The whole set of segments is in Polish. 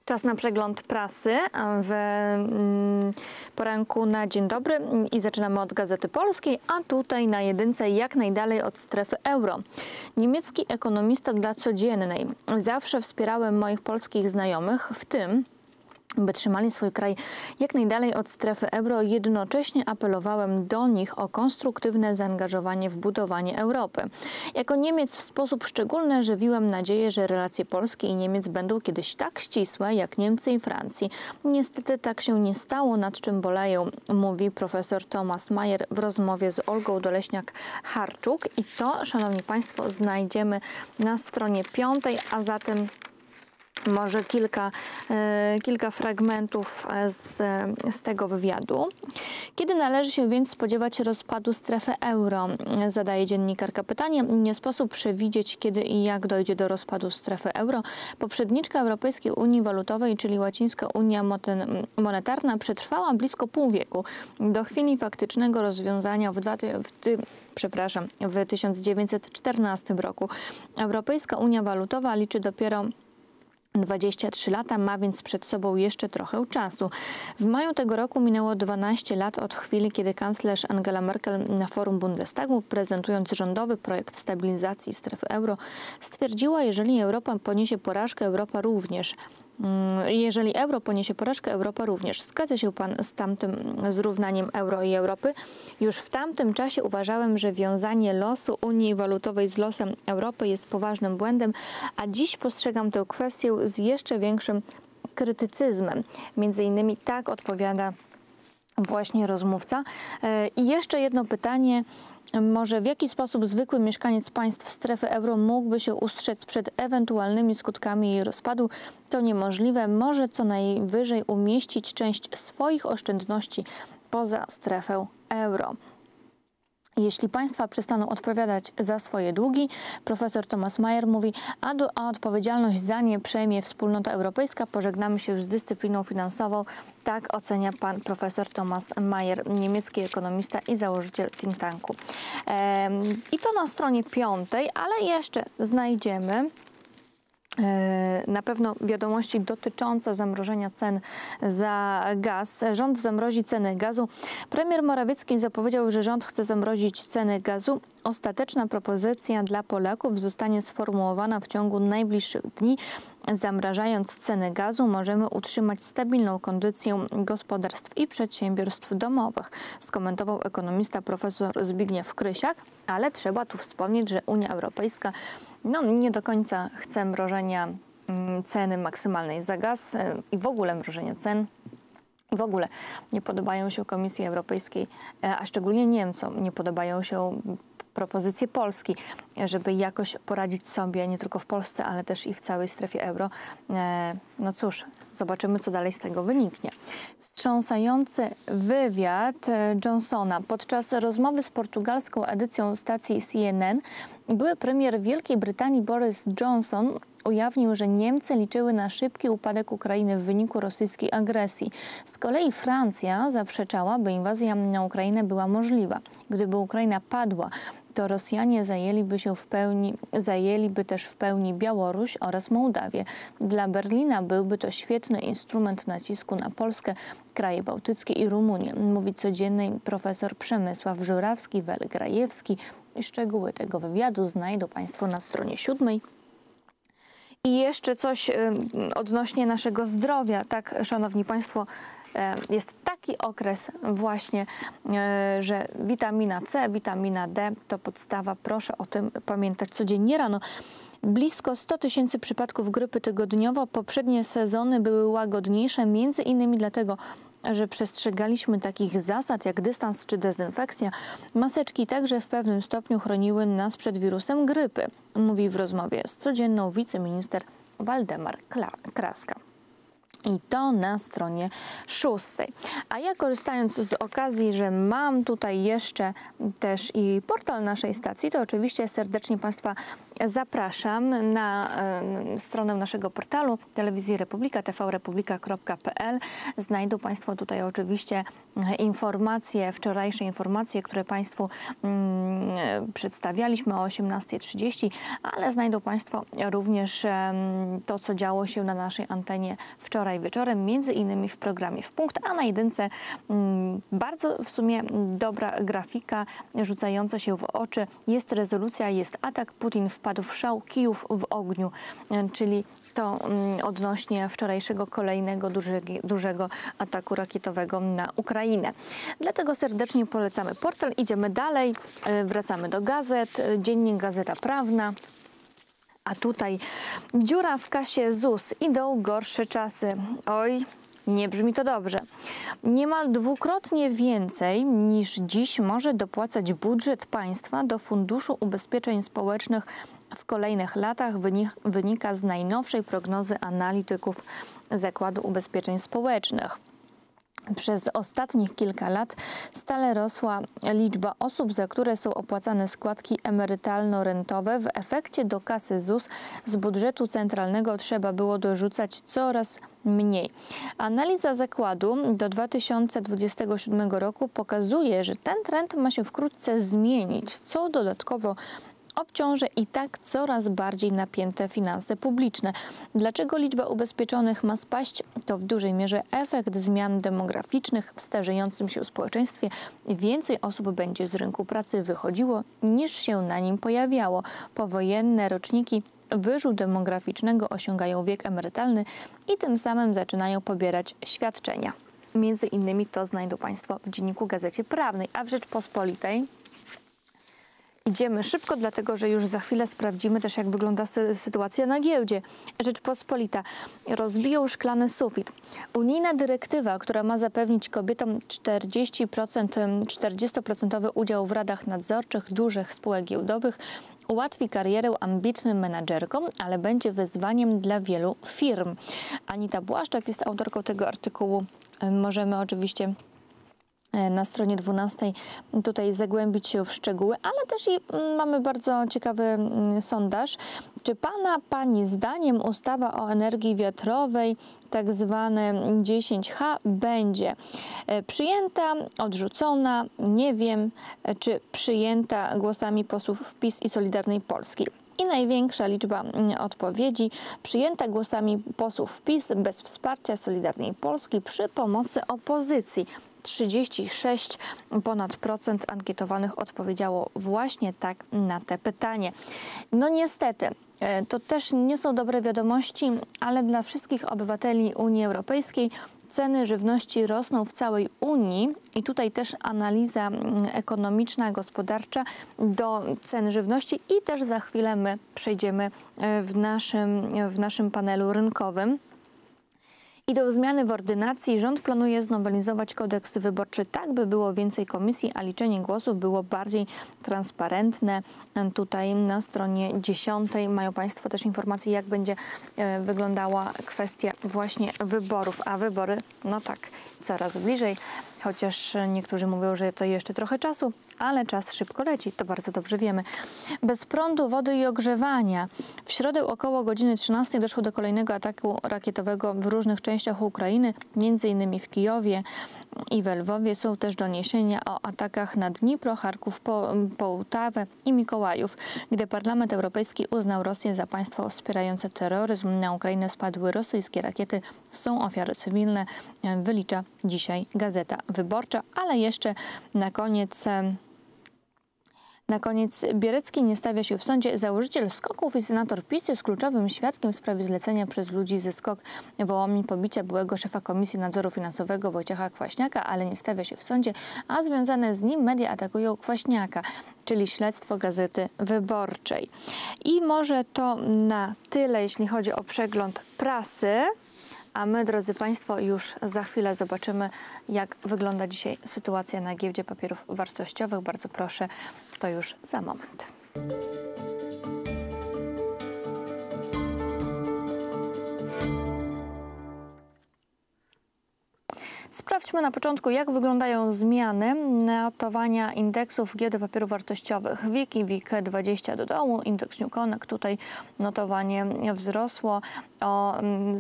Czas na przegląd prasy w poranku na dzień dobry i zaczynamy od Gazety Polskiej, a tutaj na jedynce jak najdalej od strefy euro. Niemiecki ekonomista dla Codziennej. Zawsze wspierałem moich polskich znajomych, w tym by trzymali swój kraj jak najdalej od strefy euro. Jednocześnie apelowałem do nich o konstruktywne zaangażowanie w budowanie Europy. Jako Niemiec w sposób szczególny żywiłem nadzieję, że relacje Polski i Niemiec będą kiedyś tak ścisłe jak Niemcy i Francji. Niestety tak się nie stało, nad czym boleję, mówi profesor Thomas Mayer w rozmowie z Olgą Doleśniak-Harczuk. I to, szanowni państwo, znajdziemy na stronie 5, a zatem może kilka fragmentów z tego wywiadu. Kiedy należy się więc spodziewać rozpadu strefy euro? Zadaje dziennikarka pytanie. Nie sposób przewidzieć, kiedy i jak dojdzie do rozpadu strefy euro. Poprzedniczka Europejskiej Unii Walutowej, czyli Łacińska Unia Monetarna, przetrwała blisko pół wieku. Do chwili faktycznego rozwiązania w 1914 roku. Europejska Unia Walutowa liczy dopiero 23 lata, ma więc przed sobą jeszcze trochę czasu. W maju tego roku minęło 12 lat od chwili, kiedy kanclerz Angela Merkel na forum Bundestagu, prezentując rządowy projekt stabilizacji strefy euro, stwierdziła, jeżeli Europa poniesie porażkę, Europa również. Jeżeli euro poniesie porażkę, Europa również. Zgadza się pan z tamtym zrównaniem euro i Europy? Już w tamtym czasie uważałem, że wiązanie losu Unii Walutowej z losem Europy jest poważnym błędem, a dziś postrzegam tę kwestię z jeszcze większym krytycyzmem. Między innymi tak odpowiada właśnie rozmówca. I jeszcze jedno pytanie. Może w jaki sposób zwykły mieszkaniec państw strefy euro mógłby się ustrzec przed ewentualnymi skutkami jej rozpadu? To niemożliwe. Może co najwyżej umieścić część swoich oszczędności poza strefę euro. Jeśli państwa przestaną odpowiadać za swoje długi, profesor Thomas Mayer mówi, a odpowiedzialność za nie przejmie Wspólnota Europejska, pożegnamy się z dyscypliną finansową. Tak ocenia pan profesor Thomas Mayer, niemiecki ekonomista i założyciel think tanku. I to na stronie 5, ale jeszcze znajdziemy na pewno wiadomości dotyczące zamrożenia cen za gaz. Rząd zamrozi ceny gazu. Premier Morawiecki zapowiedział, że rząd chce zamrozić ceny gazu. Ostateczna propozycja dla Polaków zostanie sformułowana w ciągu najbliższych dni. Zamrażając ceny gazu możemy utrzymać stabilną kondycję gospodarstw i przedsiębiorstw domowych, skomentował ekonomista profesor Zbigniew Krysiak, ale trzeba tu wspomnieć, że Unia Europejska nie do końca chce mrożenia ceny maksymalnej za gaz i w ogóle mrożenia cen. W ogóle nie podobają się Komisji Europejskiej, a szczególnie Niemcom nie podobają się propozycje Polski, żeby jakoś poradzić sobie nie tylko w Polsce, ale też i w całej strefie euro. No cóż, zobaczymy, co dalej z tego wyniknie. Wstrząsający wywiad Johnsona. Podczas rozmowy z portugalską edycją stacji CNN były premier Wielkiej Brytanii Boris Johnson ujawnił, że Niemcy liczyły na szybki upadek Ukrainy w wyniku rosyjskiej agresji. Z kolei Francja zaprzeczała, by inwazja na Ukrainę była możliwa. Gdyby Ukraina padła, to Rosjanie zajęliby też w pełni Białoruś oraz Mołdawię. Dla Berlina byłby to świetny instrument nacisku na Polskę, kraje bałtyckie i Rumunię, mówi Codziennej profesor Przemysław Żurawski-Welgrajewski. Szczegóły tego wywiadu znajdą państwo na stronie 7. I jeszcze coś odnośnie naszego zdrowia. Tak, szanowni państwo, jest taki okres właśnie, że witamina C, witamina D to podstawa. Proszę o tym pamiętać codziennie rano. Blisko 100 000 przypadków grypy tygodniowo. Poprzednie sezony były łagodniejsze, między innymi dlatego, że przestrzegaliśmy takich zasad jak dystans czy dezynfekcja. Maseczki także w pewnym stopniu chroniły nas przed wirusem grypy, mówi w rozmowie z Codzienną wiceminister Waldemar Kraska. I to na stronie 6. A ja, korzystając z okazji, że mam tutaj jeszcze też i portal naszej stacji, to oczywiście serdecznie Państwa zapraszam na stronę naszego portalu Telewizji Republika, tvrepublika.pl. Znajdą Państwo tutaj oczywiście informacje, wczorajsze informacje, które Państwu przedstawialiśmy o 18:30, ale znajdą Państwo również to, co działo się na naszej antenie wczoraj wieczorem, między innymi w programie W Punkt, a na jedynce bardzo w sumie dobra grafika rzucająca się w oczy. Jest rezolucja, jest atak, Putin wpadł w szał, Kijów w ogniu, czyli to odnośnie wczorajszego kolejnego dużego ataku rakietowego na Ukrainę. Dlatego serdecznie polecamy portal. Idziemy dalej, wracamy do gazet. Dziennik Gazeta Prawna. A tutaj dziura w kasie ZUS. Idą gorsze czasy. Oj, nie brzmi to dobrze. Niemal dwukrotnie więcej niż dziś może dopłacać budżet państwa do Funduszu Ubezpieczeń Społecznych w kolejnych latach, wynika z najnowszej prognozy analityków Zakładu Ubezpieczeń Społecznych. Przez ostatnich kilka lat stale rosła liczba osób, za które są opłacane składki emerytalno-rentowe. W efekcie do kasy ZUS z budżetu centralnego trzeba było dorzucać coraz mniej. Analiza zakładu do 2027 roku pokazuje, że ten trend ma się wkrótce zmienić, co dodatkowo obciąży i tak coraz bardziej napięte finanse publiczne. Dlaczego liczba ubezpieczonych ma spaść? To w dużej mierze efekt zmian demograficznych w starzejącym się społeczeństwie. Więcej osób będzie z rynku pracy wychodziło, niż się na nim pojawiało. Powojenne roczniki wyżu demograficznego osiągają wiek emerytalny i tym samym zaczynają pobierać świadczenia. Między innymi to znajdą Państwo w Dzienniku Gazecie Prawnej, a w Rzeczpospolitej idziemy szybko, dlatego że już za chwilę sprawdzimy też, jak wygląda sytuacja na giełdzie. Rzeczpospolita. Rozbiją szklany sufit. Unijna dyrektywa, która ma zapewnić kobietom 40% udział w radach nadzorczych dużych spółek giełdowych, ułatwi karierę ambitnym menadżerkom, ale będzie wyzwaniem dla wielu firm. Anita Błaszczak jest autorką tego artykułu. Możemy oczywiście na stronie 12 tutaj zagłębić się w szczegóły, ale też i mamy bardzo ciekawy sondaż. Czy Pani zdaniem ustawa o energii wiatrowej, tak zwane 10H, będzie przyjęta, odrzucona? Nie wiem, czy przyjęta głosami posłów PiS i Solidarnej Polski. I największa liczba odpowiedzi przyjęta głosami posłów PiS bez wsparcia Solidarnej Polski przy pomocy opozycji. 36% ankietowanych odpowiedziało właśnie tak na te pytanie. No niestety, to też nie są dobre wiadomości, ale dla wszystkich obywateli Unii Europejskiej ceny żywności rosną w całej Unii i tutaj też analiza ekonomiczna, gospodarcza do cen żywności i też za chwilę my przejdziemy w naszym panelu rynkowym. Idą zmiany w ordynacji. Rząd planuje znowelizować kodeks wyborczy tak, by było więcej komisji, a liczenie głosów było bardziej transparentne. Tutaj na stronie 10 mają Państwo też informacje, jak będzie wyglądała kwestia właśnie wyborów. A wybory, no tak, coraz bliżej. Chociaż niektórzy mówią, że to jeszcze trochę czasu, ale czas szybko leci, to bardzo dobrze wiemy. Bez prądu, wody i ogrzewania. W środę około godziny 13 doszło do kolejnego ataku rakietowego w różnych częściach Ukrainy, m.in. w Kijowie i w Lwowie. Są też doniesienia o atakach na Dnipro, Charków, Połtawę i Mikołajów. Gdy Parlament Europejski uznał Rosję za państwo wspierające terroryzm, na Ukrainę spadły rosyjskie rakiety. Są ofiary cywilne, wylicza dzisiaj Gazeta Wyborcza, ale jeszcze na koniec Bierecki nie stawia się w sądzie. Założyciel SKOK-ów i senator PiS jest kluczowym świadkiem w sprawie zlecenia przez ludzi ze SKOK Wołomin pobicia byłego szefa Komisji Nadzoru Finansowego Wojciecha Kwaśniaka, ale nie stawia się w sądzie, a związane z nim media atakują Kwaśniaka, czyli śledztwo Gazety Wyborczej. I może to na tyle, jeśli chodzi o przegląd prasy. A my, drodzy Państwo, już za chwilę zobaczymy, jak wygląda dzisiaj sytuacja na giełdzie papierów wartościowych. Bardzo proszę, to już za moment. Sprawdźmy na początku, jak wyglądają zmiany notowania indeksów giełdy papierów wartościowych. WIG i WIG20 do dołu, indeks Newconek, tutaj notowanie wzrosło o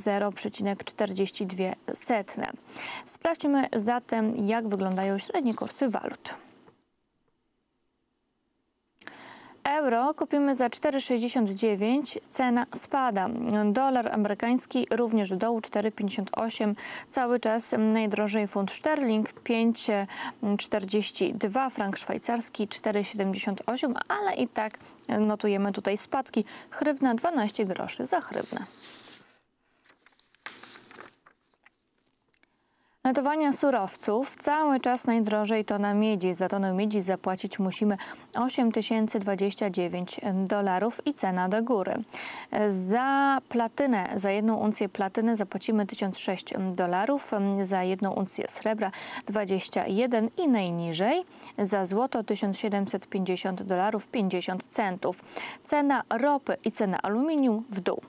0,42. Sprawdźmy zatem, jak wyglądają średnie kursy walut. Euro kupimy za 4,69, cena spada. Dolar amerykański również do dołu 4,58, cały czas najdrożej funt szterling 5,42, frank szwajcarski 4,78, ale i tak notujemy tutaj spadki. Hrywna 12 groszy za hrywnę. Notowania surowców cały czas najdrożej to na miedzi. Za tonę miedzi zapłacić musimy $8029 i cena do góry. Za platynę, za 1 uncję platyny zapłacimy $1006, za 1 uncję srebra 21 i najniżej za złoto $1750 50 centów. Cena ropy i cena aluminium w dół.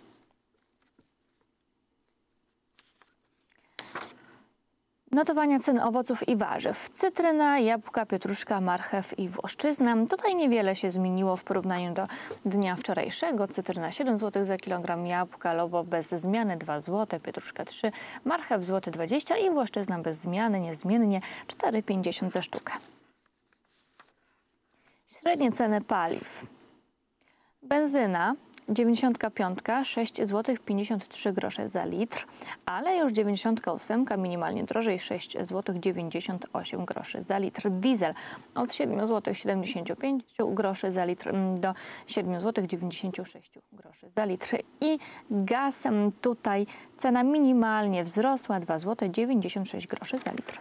Notowania cen owoców i warzyw. Cytryna, jabłka, pietruszka, marchew i włoszczyzna. Tutaj niewiele się zmieniło w porównaniu do dnia wczorajszego. Cytryna 7 zł za kilogram, jabłka Lobo bez zmiany 2 zł, pietruszka 3, marchew złoty 20 i włoszczyzna bez zmiany, niezmiennie 4,50 za sztukę. Średnie ceny paliw. Benzyna 95 6 zł 53 grosze za litr, ale już 98 minimalnie drożej 6 zł 98 groszy za litr. Diesel od 7 zł 75 groszy za litr do 7 zł 96 groszy za litr. I gaz tutaj cena minimalnie wzrosła 2 zł 96 groszy za litr.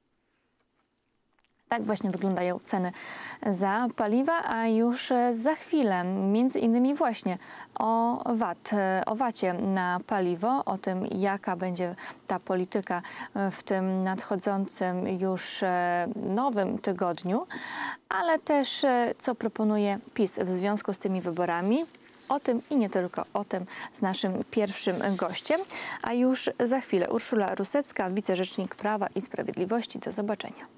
Tak właśnie wyglądają ceny za paliwa, a już za chwilę między innymi właśnie o VAT-ie na paliwo, o tym, jaka będzie ta polityka w tym nadchodzącym już nowym tygodniu, ale też co proponuje PiS w związku z tymi wyborami. O tym i nie tylko o tym z naszym pierwszym gościem, a już za chwilę Urszula Rusecka, wicerzecznik Prawa i Sprawiedliwości. Do zobaczenia.